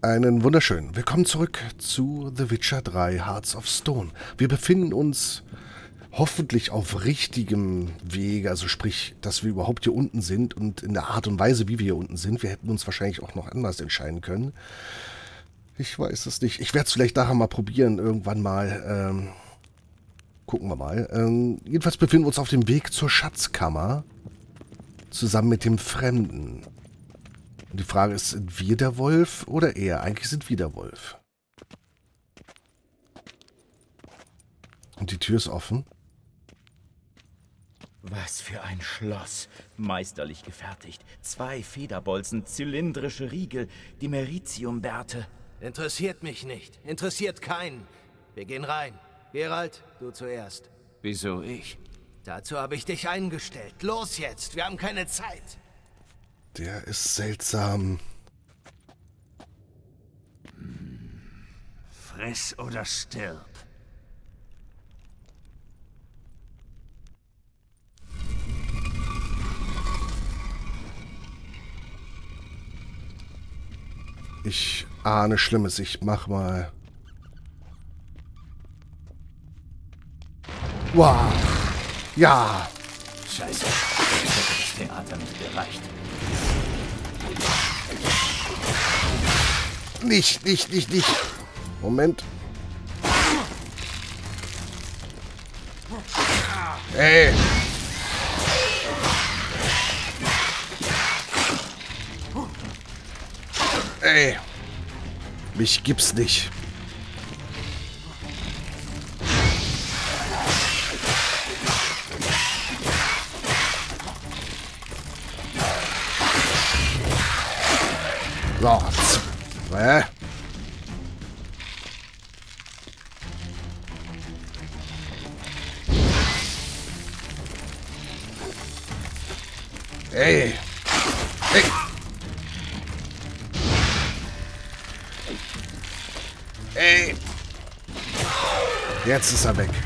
Einen wunderschönen Willkommen zurück zu The Witcher 3 Hearts of Stone. Wir befinden uns hoffentlich auf richtigem Wege, also sprich, dass wir überhaupt hier unten sind und in der Art und Weise, wie wir hier unten sind. Wir hätten uns wahrscheinlich auch noch anders entscheiden können. Ich weiß es nicht. Ich werde es vielleicht nachher mal probieren, irgendwann mal. Gucken wir mal. Jedenfalls befinden wir uns auf dem Weg zur Schatzkammer, zusammen mit dem Fremden. Und die Frage ist, sind wir der Wolf oder er? Eigentlich sind wir der Wolf. Und die Tür ist offen. Was für ein Schloss. Meisterlich gefertigt. 2 Federbolzen, zylindrische Riegel, die Meritiumbärte. Interessiert mich nicht. Interessiert keinen. Wir gehen rein. Geralt, du zuerst. Wieso ich? Dazu habe ich dich eingestellt. Los jetzt, wir haben keine Zeit. Der ist seltsam. Friss oder stirb. Ich ahne Schlimmes. Ich mach mal. Wow. Ja. Scheiße. Ich hätte das Theater nicht gereicht. Nicht. Moment. Ey. Ey. Mich gibt's nicht. So. Ey. Ey. Ey. Jetzt ist er weg.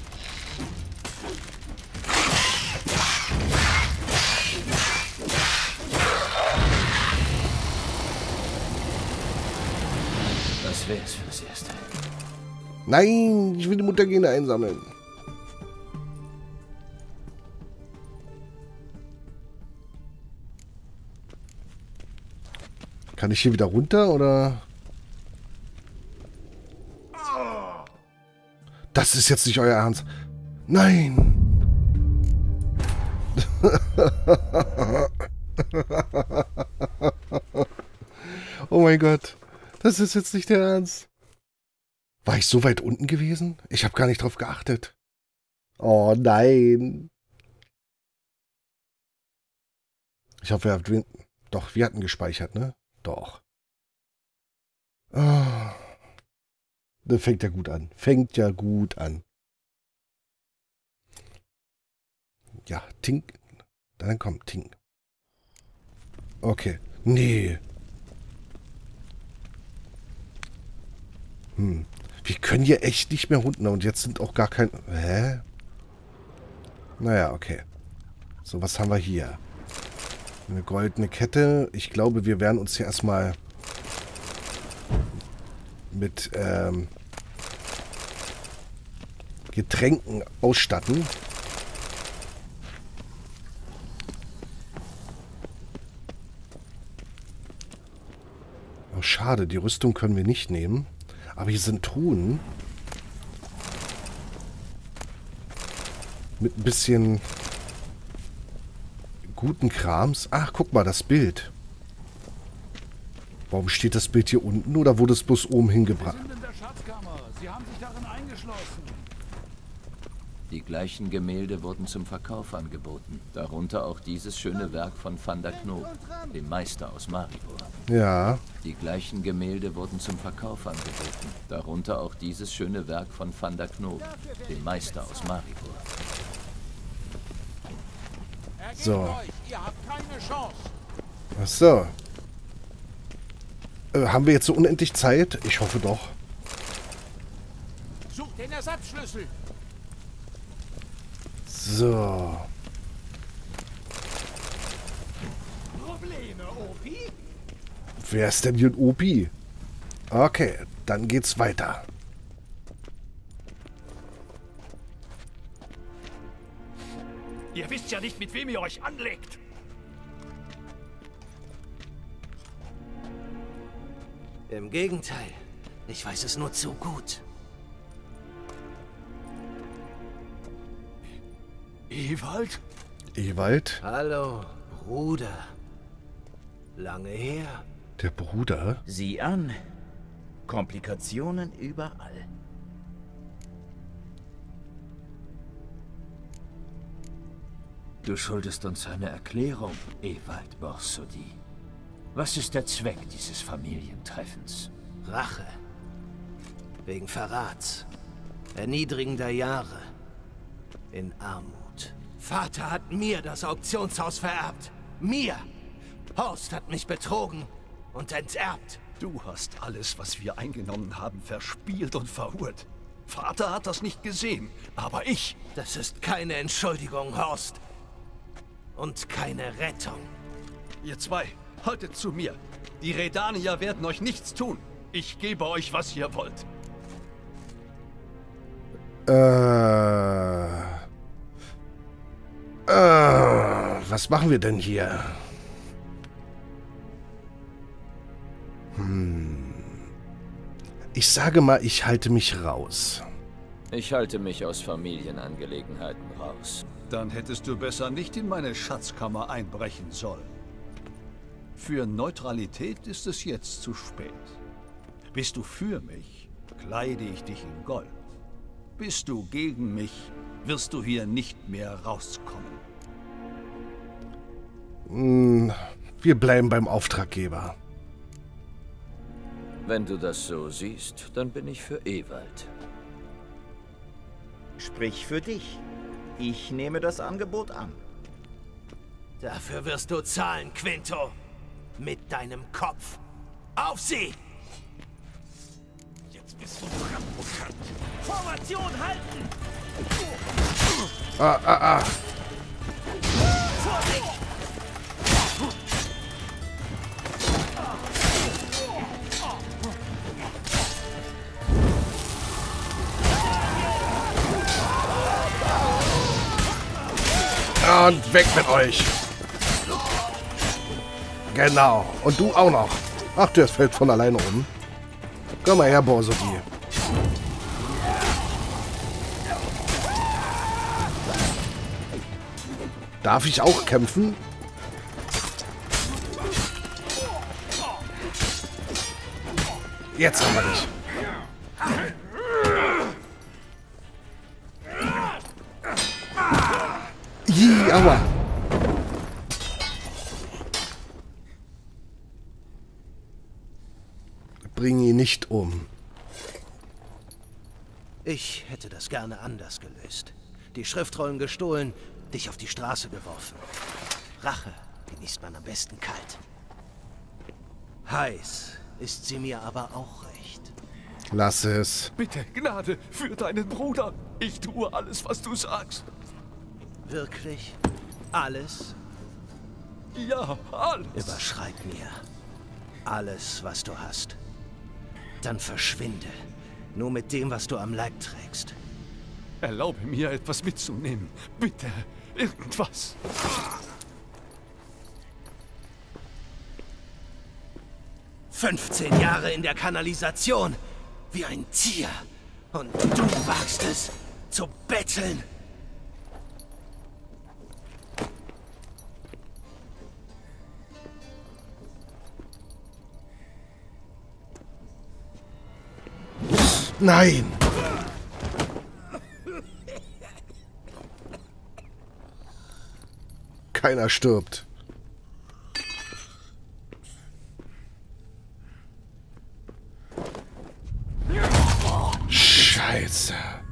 Das wär's fürs Erste. Nein, ich will die Muttergene einsammeln. Kann ich hier wieder runter, oder? Das ist jetzt nicht euer Ernst. Nein. Oh mein Gott. Das ist jetzt nicht der Ernst. War ich so weit unten gewesen? Ich habe gar nicht drauf geachtet. Oh nein. Ich hoffe, wir hatten gespeichert, ne? Doch. Oh. Das fängt ja gut an. Fängt ja gut an. Ja, Tink. Dann kommt Tink. Okay. Nee. Wir können hier echt nicht mehr runter. Und jetzt sind auch gar kein... Hä? Naja, okay. So, was haben wir hier? Eine goldene Kette. Ich glaube, wir werden uns hier erstmal mit Getränken ausstatten. Oh, schade, die Rüstung können wir nicht nehmen. Aber hier sind Truhen. Mit ein bisschen guten Krams. Ach, guck mal, das Bild. Warum steht das Bild hier unten oder wurde es bloß oben hingebracht? Sie sind in der Schatzkammer. Sie haben sich darin eingeschlossen. Die gleichen Gemälde wurden zum Verkauf angeboten. Darunter auch dieses schöne Werk von Van der Knoop, dem Meister aus Maribor. Ja. Die gleichen Gemälde wurden zum Verkauf angeboten. Darunter auch dieses schöne Werk von Van der Knoop, dem Meister aus Maribor. So. Euch. Ihr habt keine Chance. Ach so. Haben wir jetzt so unendlich Zeit? Ich hoffe doch. Sucht den Ersatzschlüssel. So. Probleme, Opi? Wer ist denn hier ein Opi? Okay, dann geht's weiter. Ihr wisst ja nicht, mit wem ihr euch anlegt. Im Gegenteil. Ich weiß es nur zu gut. Ewald? Ewald? Hallo, Bruder. Lange her. Der Bruder? Sieh an. Komplikationen überall. Du schuldest uns eine Erklärung, Ewald Borsodi. Was ist der Zweck dieses Familientreffens? Rache. Wegen Verrats. Erniedrigender Jahre. In Armut. Vater hat mir das Auktionshaus vererbt. Mir! Horst hat mich betrogen und enterbt. Du hast alles, was wir eingenommen haben, verspielt und verhurt. Vater hat das nicht gesehen, aber ich. Das ist keine Entschuldigung, Horst. Und keine Rettung. Ihr zwei, haltet zu mir. Die Redanier werden euch nichts tun. Ich gebe euch, was ihr wollt. Was machen wir denn hier? Ich sage mal, ich halte mich raus. Ich halte mich aus Familienangelegenheiten raus. Dann hättest du besser nicht in meine Schatzkammer einbrechen sollen. Für Neutralität ist es jetzt zu spät. Bist du für mich, kleide ich dich in Gold. Bist du gegen mich, wirst du hier nicht mehr rauskommen. Wir bleiben beim Auftraggeber. Wenn du das so siehst, dann bin ich für Ewald. Sprich für dich. Ich nehme das Angebot an. Dafür wirst du zahlen, Quinto. Mit deinem Kopf. Auf sie! Jetzt bist du dran, Mutant. Formation halten! Vorsicht! Und weg mit euch. Genau. Und du auch noch. Ach, der fällt von alleine um. Komm mal her, Borsodi. Darf ich auch kämpfen? Jetzt haben wir dich. Aua. Bring ihn nicht um. Ich hätte das gerne anders gelöst. Die Schriftrollen gestohlen, dich auf die Straße geworfen. Rache genießt man am besten kalt. Heiß ist sie mir aber auch recht. Lass es. Bitte, Gnade für deinen Bruder. Ich tue alles, was du sagst. Wirklich? Alles? Ja, alles. Überschreib mir alles, was du hast. Dann verschwinde. Nur mit dem, was du am Leib trägst. Erlaube mir, etwas mitzunehmen. Bitte, irgendwas. 15 Jahre in der Kanalisation. Wie ein Tier. Und du wagst es, zu betteln. Nein! Keiner stirbt. Scheiße.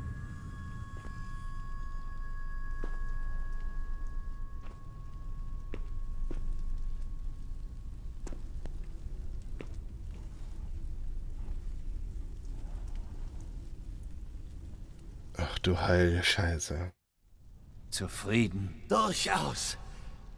Ach du heilige Scheiße. Zufrieden? Durchaus.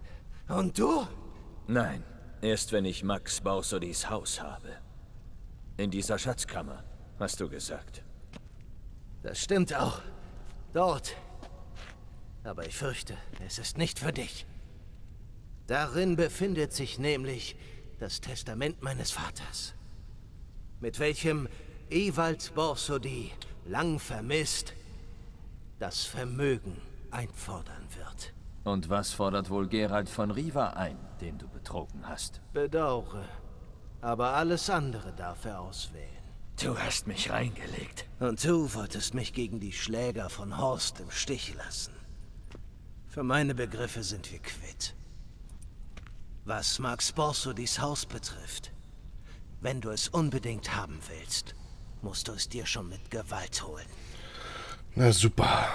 Und du? Nein, erst wenn ich Max Borsodis Haus habe. In dieser Schatzkammer, hast du gesagt. Das stimmt auch. Dort. Aber ich fürchte, es ist nicht für dich. Darin befindet sich nämlich das Testament meines Vaters, mit welchem Ewald Borsodi, lang vermisst, das Vermögen einfordern wird. Und was fordert wohl Geralt von Riva ein, den du betrogen hast? Bedaure. Aber alles andere darf er auswählen. Du hast mich reingelegt. Und du wolltest mich gegen die Schläger von Horst im Stich lassen. Für meine Begriffe sind wir quitt. Was Max Borsodis Haus betrifft, wenn du es unbedingt haben willst, musst du es dir schon mit Gewalt holen. Na super.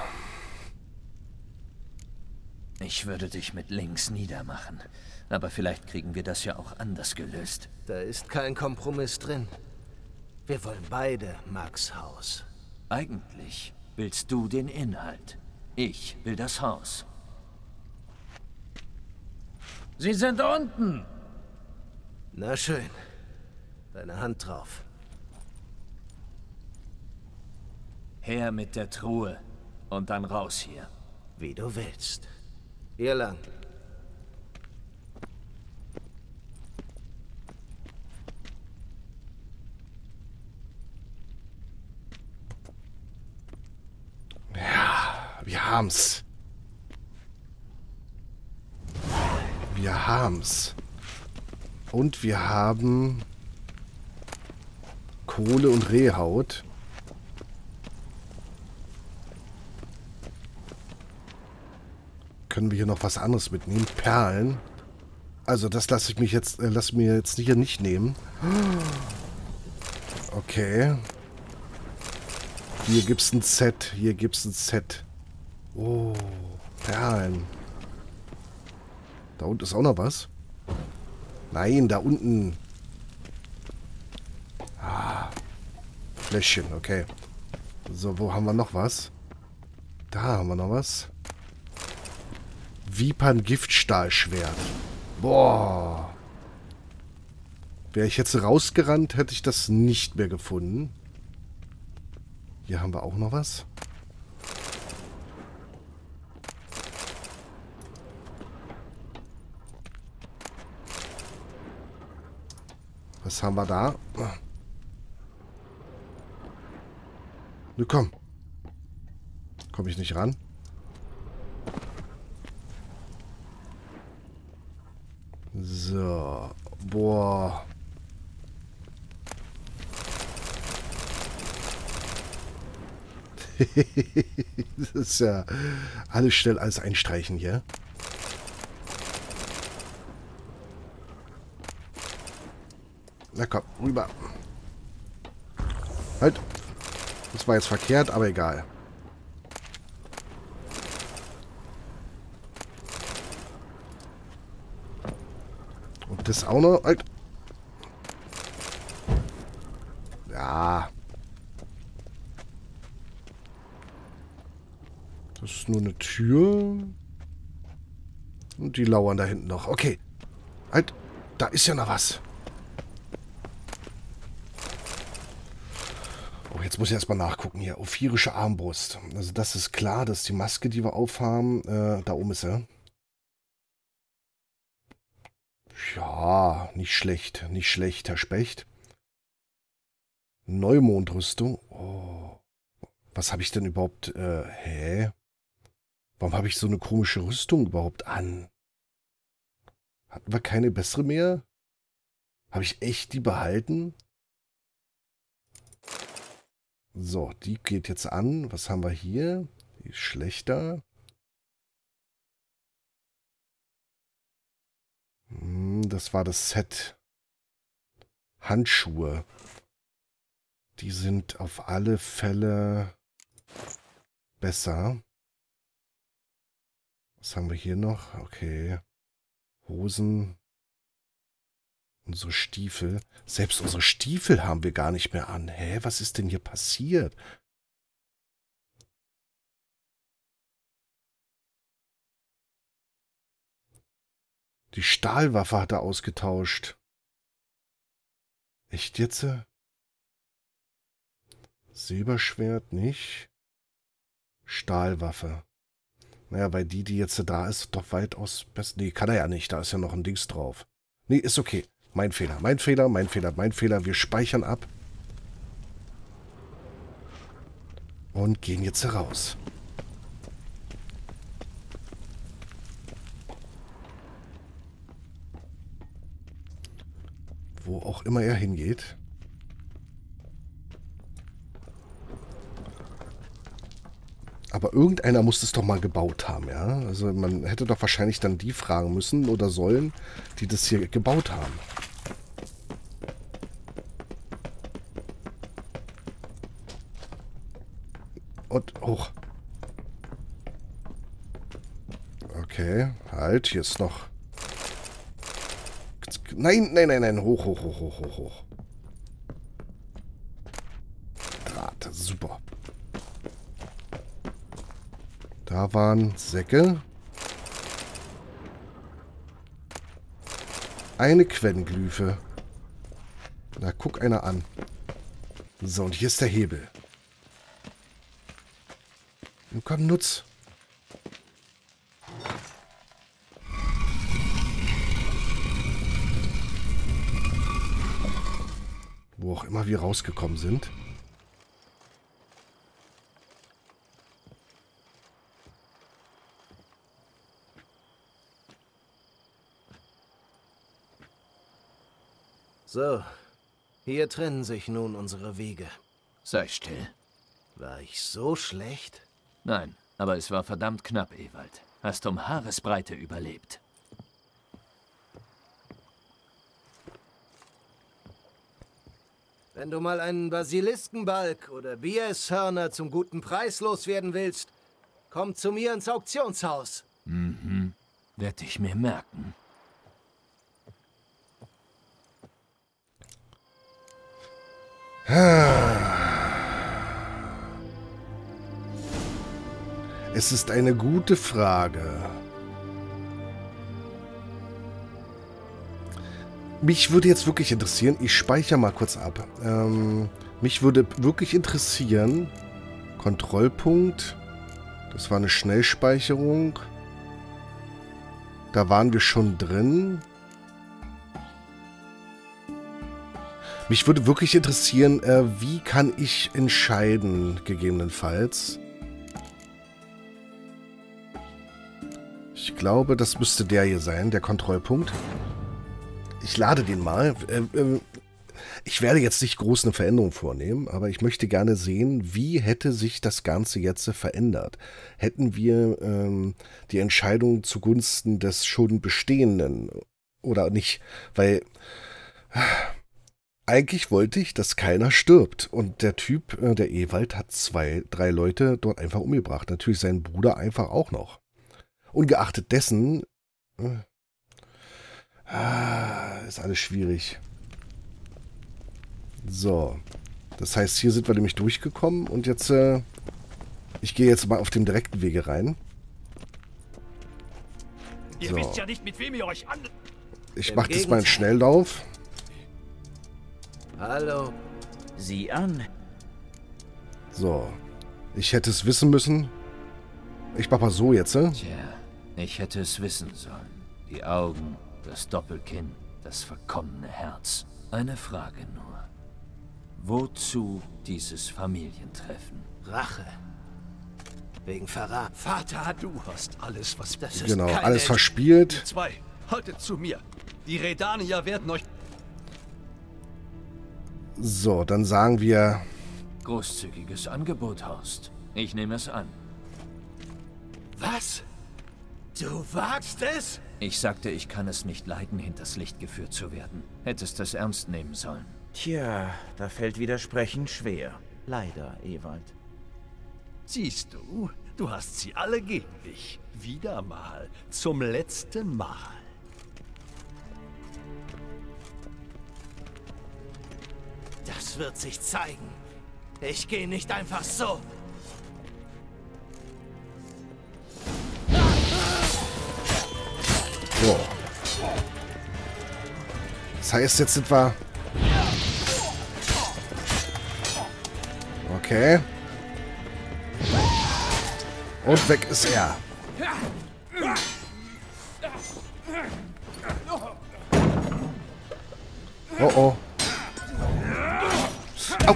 Ich würde dich mit links niedermachen. Aber vielleicht kriegen wir das ja auch anders gelöst. Da ist kein Kompromiss drin. Wir wollen beide Max Haus. Eigentlich willst du den Inhalt. Ich will das Haus. Sie sind unten! Na schön. Deine Hand drauf. Her mit der Truhe und dann raus hier. Wie du willst. Hier lang. Wir haben's. Wir haben's. Und wir haben Kohle und Rehhaut. Können wir hier noch was anderes mitnehmen? Perlen. Also das lasse ich mich jetzt, lass mir jetzt hier nicht nehmen. Okay. Hier gibt's ein Set. Hier gibt's ein Set. Oh, Perlen. Da unten ist auch noch was. Nein, da unten. Ah, Fläschchen, okay. So, wo haben wir noch was? Da haben wir noch was. Vipern Giftstahlschwert. Boah. Wäre ich jetzt rausgerannt, hätte ich das nicht mehr gefunden. Hier haben wir auch noch was. Was haben wir da? Na komm. Komme ich nicht ran? So. Boah. Das ist ja alles schnell, alles einstreichen hier. Na komm, rüber. Halt. Das war jetzt verkehrt, aber egal. Und das auch noch. Halt. Ja. Das ist nur eine Tür. Und die lauern da hinten noch. Okay. Halt. Da ist ja noch was. Oh, jetzt muss ich erstmal nachgucken hier. Ophirische Armbrust. Also das ist klar, das ist die Maske, die wir aufhaben. Da oben ist er. Ja, nicht schlecht. Nicht schlecht, Herr Specht. Neumondrüstung. Oh. Was habe ich denn überhaupt? Hä? Warum habe ich so eine komische Rüstung überhaupt an? Hatten wir keine bessere mehr? Habe ich echt die behalten? So, die geht jetzt an. Was haben wir hier? Die ist schlechter. Das war das Set. Handschuhe. Die sind auf alle Fälle besser. Was haben wir hier noch? Okay. Hosen. Unsere Stiefel. Selbst unsere Stiefel haben wir gar nicht mehr an. Hä, was ist denn hier passiert? Die Stahlwaffe hat er ausgetauscht. Echt jetzt? Silberschwert nicht. Stahlwaffe. Naja, weil die jetzt da ist, doch weitaus besser. Nee, kann er ja nicht. Da ist ja noch ein Dings drauf. Nee, ist okay. Mein Fehler, mein Fehler, mein Fehler, mein Fehler. Wir speichern ab. Und gehen jetzt heraus. Wo auch immer er hingeht. Aber irgendeiner muss es doch mal gebaut haben, ja? Also man hätte doch wahrscheinlich dann die fragen müssen oder sollen, die das hier gebaut haben. Und hoch. Okay, halt, hier ist noch... Nein, nein, nein, nein, hoch, hoch, hoch, hoch, hoch, hoch. Draht, super. Da waren Säcke. Eine Quellenglyphe. Na, guck einer an. So, und hier ist der Hebel. Und komm, nutz. Wo auch immer wir rausgekommen sind. So, hier trennen sich nun unsere Wege. Sei still. War ich so schlecht? Nein, aber es war verdammt knapp, Ewald. Hast um Haaresbreite überlebt. Wenn du mal einen Basiliskenbalg oder Biereshörner zum guten Preis loswerden willst, komm zu mir ins Auktionshaus. Mhm, werd ich mir merken. Es ist eine gute Frage. Mich würde jetzt wirklich interessieren, ich speichere mal kurz ab. Mich würde wirklich interessieren, Kontrollpunkt, das war eine Schnellspeicherung. Da waren wir schon drin. Mich würde wirklich interessieren, wie kann ich entscheiden, gegebenenfalls. Ich glaube, das müsste der hier sein, der Kontrollpunkt. Ich lade den mal. Ich werde jetzt nicht groß eine Veränderung vornehmen, aber ich möchte gerne sehen, wie hätte sich das Ganze jetzt verändert. Hätten wir die Entscheidung zugunsten des schon Bestehenden oder nicht? Weil eigentlich wollte ich, dass keiner stirbt. Und der Typ, der Ewald, hat 2, 3 Leute dort einfach umgebracht. Natürlich seinen Bruder einfach auch noch. Ungeachtet dessen... ist alles schwierig. So. Das heißt, hier sind wir nämlich durchgekommen. Und jetzt, ich gehe jetzt mal auf dem direkten Wege rein. Ihr So. wisst ja nicht, mit wem ihr euch an... Ich mache jetzt mal einen Schnelllauf. Hallo. Sieh an. So. Ich hätte es wissen müssen. Ich mach mal so jetzt, Tja, ich hätte es wissen sollen. Die Augen, das Doppelkinn, das verkommene Herz. Eine Frage nur. Wozu dieses Familientreffen? Rache. Wegen Verrat. Vater, du hast alles, was... Das ist Genau, keine alles verspielt. Ihr zwei, haltet zu mir. Die Redanier werden euch... So, dann sagen wir... Großzügiges Angebot, Horst. Ich nehme es an. Was? Du wagst es? Ich sagte, ich kann es nicht leiden, hinters Licht geführt zu werden. Hättest es ernst nehmen sollen. Tja, da fällt Widersprechen schwer. Leider, Ewald. Siehst du, du hast sie alle gegen dich. Wieder mal. Zum letzten Mal. Das wird sich zeigen. Ich gehe nicht einfach so. So. Das heißt, jetzt sind wir... Okay. Und weg ist er. Oh oh. Au.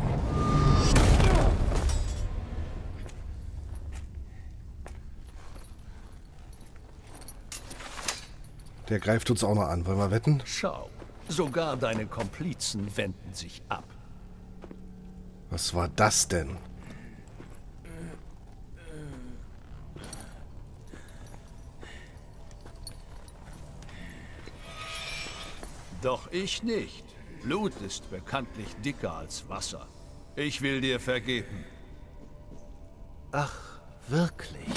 Der greift uns auch noch an. Wollen wir wetten? Schau, sogar deine Komplizen wenden sich ab. Was war das denn? Doch ich nicht. Blut ist bekanntlich dicker als Wasser. Ich will dir vergeben. Ach, wirklich?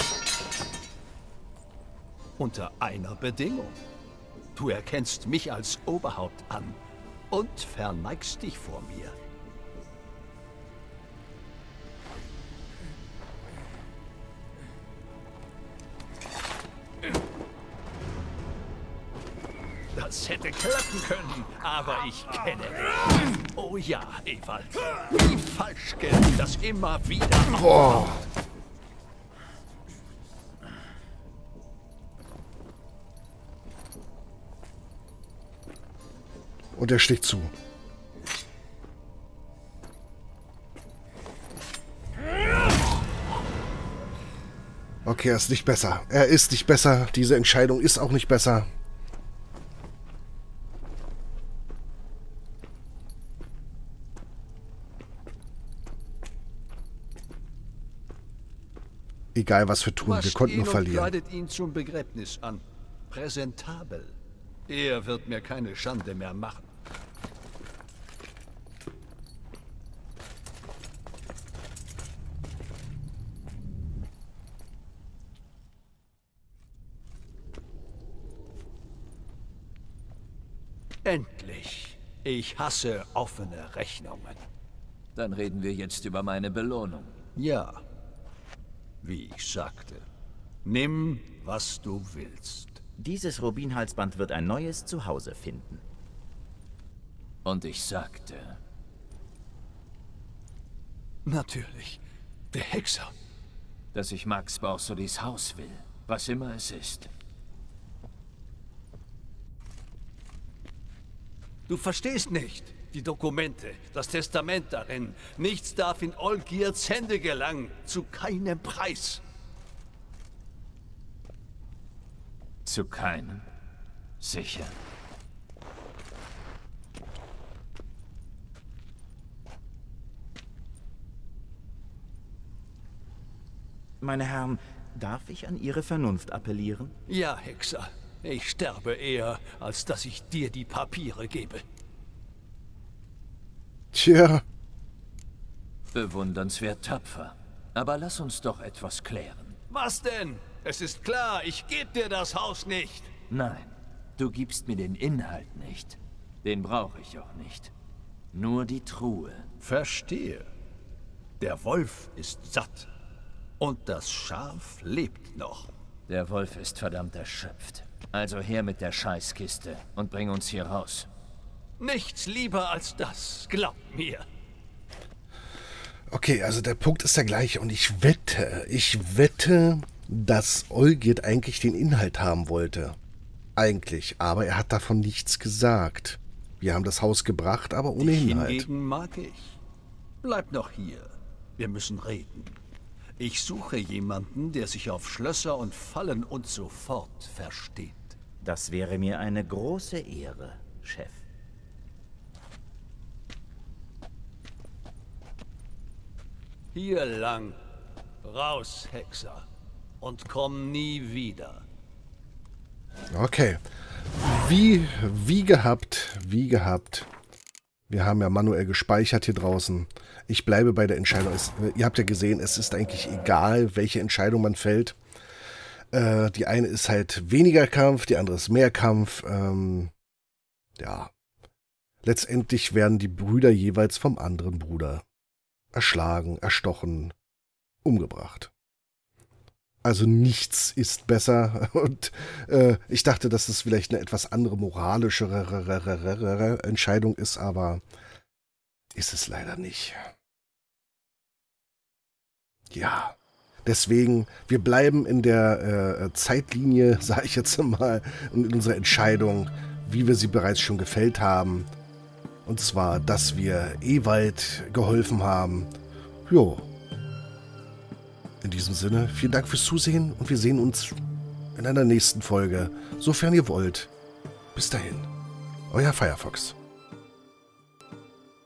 Unter einer Bedingung. Du erkennst mich als Oberhaupt an und verneigst dich vor mir. Das hätte klappen können, aber ich kenne dich. Oh ja, Ewald. Wie falsch gelingt das immer wieder. Boah. Und er sticht zu. Okay, er ist nicht besser. Er ist nicht besser. Diese Entscheidung ist auch nicht besser. Egal, was wir tun, wir konnten nur verlieren. Kleidet ihn zum Begräbnis an. Präsentabel. Er wird mir keine Schande mehr machen. Endlich. Ich hasse offene Rechnungen. Dann reden wir jetzt über meine Belohnung. Ja. Wie ich sagte. Nimm, was du willst. Dieses Rubinhalsband wird ein neues Zuhause finden. Und ich sagte... Natürlich. Der Hexer. dass ich Max Borsodys Haus will, was immer es ist. Du verstehst nicht. Die Dokumente, das Testament darin. Nichts darf in Olgierds Hände gelangen. Zu keinem Preis. Zu keinem? Sicher. Meine Herren, darf ich an Ihre Vernunft appellieren? Ja, Hexer. Ich sterbe eher, als dass ich dir die Papiere gebe. Tja. Bewundernswert tapfer. Aber lass uns doch etwas klären. Was denn? Es ist klar, ich gebe dir das Haus nicht. Nein, du gibst mir den Inhalt nicht. Den brauche ich auch nicht. Nur die Truhe. Verstehe. Der Wolf ist satt. Und das Schaf lebt noch. Der Wolf ist verdammt erschöpft. Also her mit der Scheißkiste und bring uns hier raus. Nichts lieber als das, glaub mir. Okay, also der Punkt ist der gleiche und ich wette, dass Olgierd eigentlich den Inhalt haben wollte. Eigentlich, aber er hat davon nichts gesagt. Wir haben das Haus gebracht, aber ohne Inhalt. Hingegen mag ich. Bleib noch hier. Wir müssen reden. Ich suche jemanden, der sich auf Schlösser und Fallen und so fort versteht. Das wäre mir eine große Ehre, Chef. Hier lang. Raus, Hexer. Und komm nie wieder. Okay. Wie gehabt. Wir haben ja manuell gespeichert hier draußen. Ich bleibe bei der Entscheidung. Ihr habt ja gesehen, es ist eigentlich egal, welche Entscheidung man fällt. Die eine ist halt weniger Kampf, die andere ist mehr Kampf. Ja. Letztendlich werden die Brüder jeweils vom anderen Bruder erschlagen, erstochen, umgebracht. Also nichts ist besser. Und ich dachte, dass es vielleicht eine etwas andere, moralischere Entscheidung ist, aber ist es leider nicht. Ja, deswegen, wir bleiben in der Zeitlinie, sage ich jetzt mal, und in unserer Entscheidung, wie wir sie bereits schon gefällt haben. Und zwar, dass wir Ewald geholfen haben. Jo. In diesem Sinne, vielen Dank fürs Zusehen und wir sehen uns in einer nächsten Folge, sofern ihr wollt. Bis dahin, euer Firefox.